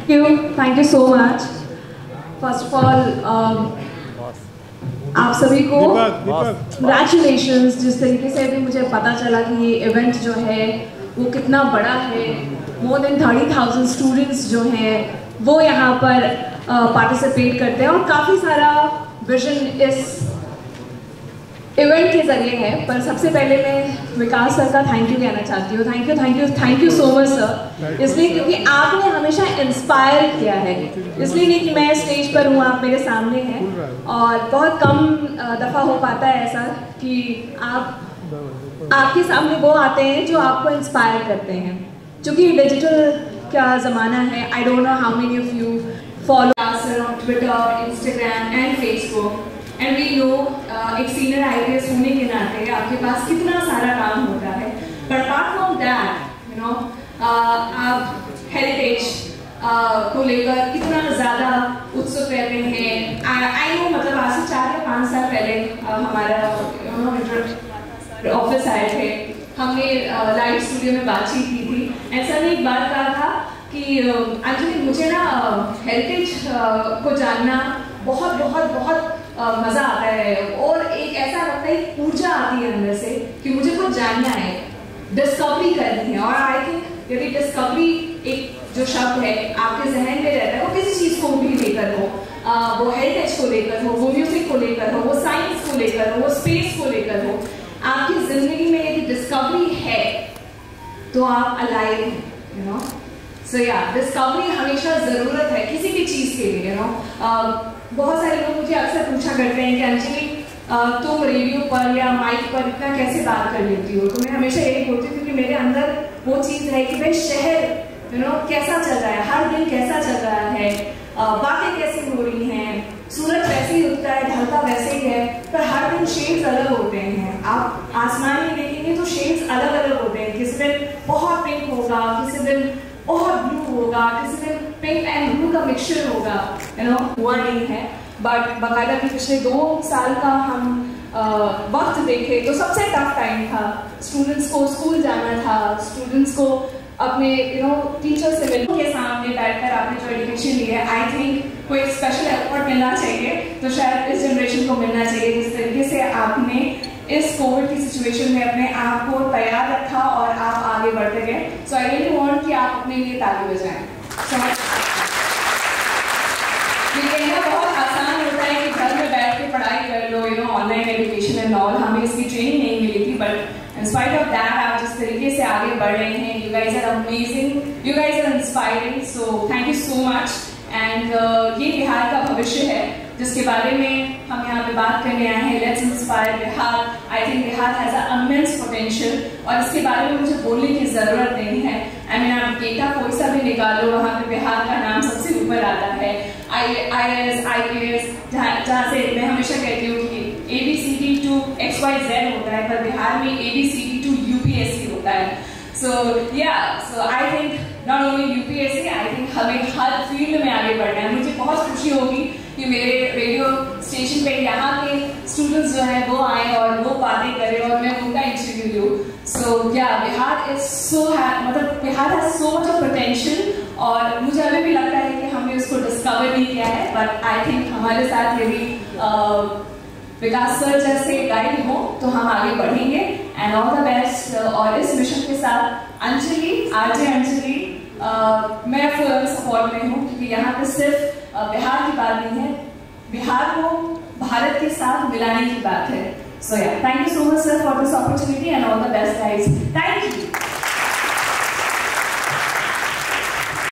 Thank you so much. First of all आप सभी को कंग्रेचुलेशंस। जिस तरीके से अभी मुझे पता चला कि ये इवेंट जो है वो कितना बड़ा है, मोर देन 30,000 स्टूडेंट्स जो हैं वो यहाँ पर पार्टिसिपेट करते हैं और काफ़ी सारा विजन इस इवेंट के जरिए है। पर सबसे पहले मैं विकास सर का थैंक यू कहना चाहती हूँ। Thank you so much sir. इसलिए क्योंकि आपने हमेशा इंस्पायर किया है, इसलिए नहीं कि मैं स्टेज पर हूँ, आप मेरे सामने हैं और बहुत कम दफ़ा हो पाता है ऐसा कि आपके सामने वो आते हैं जो आपको इंस्पायर करते हैं। क्योंकि डिजिटल का ज़माना है, I don't know how many of you follow sir on Twitter, Instagram and Facebook and we know एक सीनियर IAS होने के नाते आपके पास कितना सारा काम होता है। But apart from that you know आप हेरिटेज को लेकर कितना ज़्यादा उत्सुक रहते हैं। आई नो मतलब आज से 4 या 5 साल पहले हमारा ऑफिस आए थे, हमने लाइव स्टूडियो में बातचीत की थी। ऐसा नहीं एक बात कहा था कि एक्चुअली मुझे ना हेरिटेज को जानना बहुत बहुत बहुत मज़ा आता है और एक ऐसा लगता है ऊर्जा आती है अंदर से कि मुझे कुछ जानना है, डिस्कवरी करनी है। और आई थिंक यदि डिस्कवरी एक जो शब्द है आपके जहन में रहता है, वो किसी चीज़ को भी लेकर हो, वो हेरिटेज को लेकर हो, वो म्यूजिक को लेकर हो, वो साइंस को लेकर हो, वो स्पेस को लेकर हो, आपकी जिंदगी में यदि डिस्कवरी है तो आप अलाइव यू नो। सो या डिस्कवरी हमेशा ज़रूरत है किसी भी चीज़ के लिए यू नो। बहुत सारे लोग मुझे अक्सर पूछा करते हैं कि अंजलि तुम रेडियो पर या माइक पर इतना कैसे बात कर लेती हो। तो मैं हमेशा यही बोलती हूँ क्योंकि मेरे अंदर वो चीज़ है कि भाई शहर यू नो कैसा चल रहा है, हर दिन कैसा चल रहा है, बातें कैसी हो रही हैं, सूरज वैसे ही उगता है, ढलता वैसे ही है, पर हर दिन शेड्स अलग होते हैं। आप आसमान में देखेंगे तो शेड्स अलग अलग होते हैं। किसी दिन बहुत पिंक होगा, किसी दिन बहुत ब्लू होगा, किसी दिन पिंक एंड ब्लू का मिक्सचर होगा यू नो। हुआ नहीं है बट बाकायदा कि पिछले 2 साल का हम वक्त देखे तो सबसे टफ टाइम था। स्टूडेंट्स को स्कूल जाना था, स्टूडेंट्स को अपने यू नो टीचर से मिलने के सामने बैठकर आपने जो एजुकेशन ली है, आई थिंक कोई स्पेशल एफर्ट मिलना चाहिए। तो शायद इस जनरेशन को मिलना चाहिए जिस तरीके से आपने इस कोविड की सिचुएशन में अपने आप को तैयार रखा और आप आगे बढ़ते गए। सो आई रियली वांट कि आप अपने लिए ताली बजाएं। ये कहना बहुत आसान होता है कि घर में बैठ के पढ़ाई कर लो you know, online education and all, हमें इसकी ट्रेनिंग नहीं मिली थी। But in spite of that आप जिस तरीके से आगे बढ़ रहे हैं, you guys are amazing, you guys are inspiring. So thank you so much. And ये बिहार का भविष्य है जिसके बारे में हम यहाँ पे बात करने आए हैं। Let's inspire Bihar. I think Bihar has a immense potential और इसके बारे में मुझे बोलने की जरूरत नहीं है। आई मीन आप डेटा कोई सा भी निकालो, वहाँ पे बिहार का नाम सबसे ऊपर आता है। IAS IPS जहाँ से मैं हमेशा कहती हूँ कि ABCD to XYZ होता है, पर बिहार में ABCD to UPSC होता है। So yeah, so I think not only UPSC, I think हमें हर फील्ड में आगे बढ़ना है। मुझे बहुत खुशी होगी कि मेरे रेडियो स्टेशन पे यहाँ के स्टूडेंट्स जो हैं वो आए और वो बातें करें और मैं उनका इंटरव्यू लूँ। So yeah, Bihar is so मतलब Bihar has so much of potential और मुझे अभी भी लगता है कि हमने उसको डिस्कवर नहीं किया है। बट आई थिंक हमारे साथ यदि विकास सर जैसे गाइड हो तो हम आगे बढ़ेंगे। And all the best. और इस मिशन के साथ अंजलि, RJ अंजलि, मैं फुल सपोर्ट में हूँ क्योंकि यहाँ पे सिर्फ बिहार की बात नहीं है, बिहार को भारत के साथ मिलाने की बात है। So yeah thank you so much sir for this opportunity and all the best guys. Thank